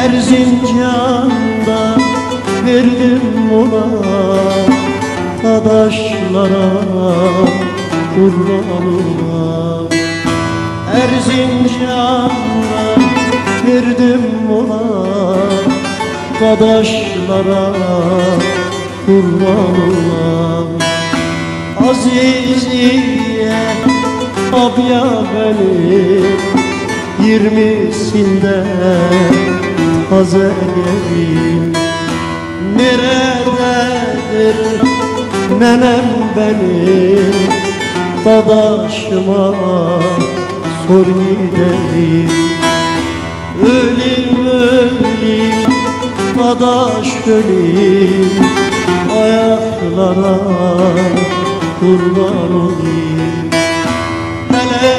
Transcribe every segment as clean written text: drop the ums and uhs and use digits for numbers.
Erzincan'da verdim ona, dadaşlara kurban olam. Erzincan'da verdim ona, dadaşlara kurban olam. Aziziye abya benim, 20'sinde taze gelin. Nerededir nenem benim, dadaşıma sor gidelim. Ölüm ölüm dadaş ölüm, ayaklara kurban olayım. Hele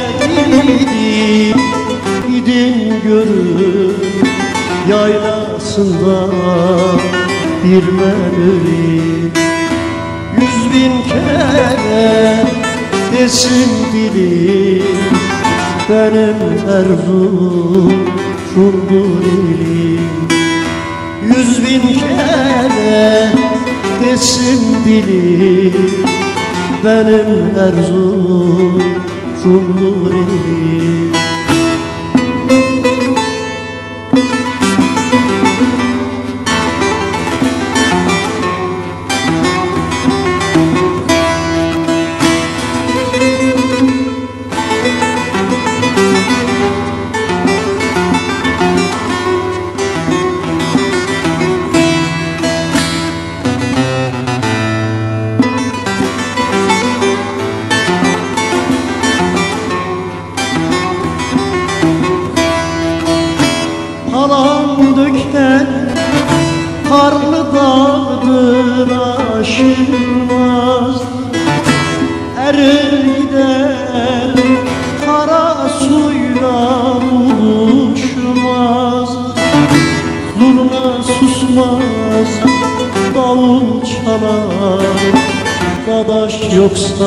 gidin görün, yaylasında bir melölüm. 100.000 kere desin dilim, benim Erzurum'dur ilim. 100.000 kere desin dilim, benim Erzurum'dur ilim. Halam döken karlı dağdır aşılmaz, erir gider kara suyla buluşmaz. Zurna susmaz, davul çalar, dadaş yoksa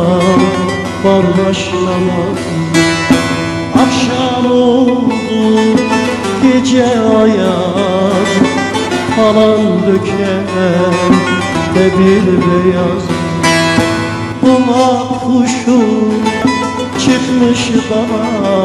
bardaşlamaz. Akşam oldu gece ayaz, halam döken de bir beyaz. Kuma kuşu çıkmış dağa,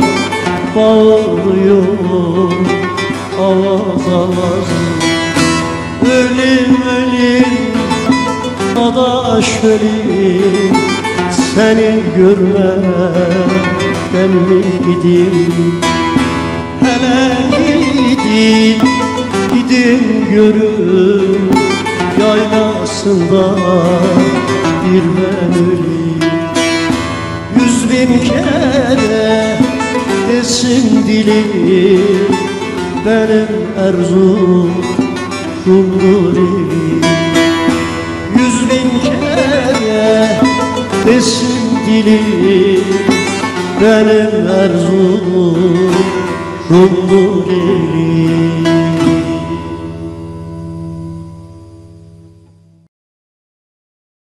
bağırıyor avaz avaz. Ölüm ölüm dadaş ölüm, seni görmeden mi gideyim? Hele gidin görün, yaylasında bir ben öleyim. 100.000 kere desin dilim, benim Erzurum'dur ilim. 100.000 kere desin dilim, benim Erzurum'dur ilim.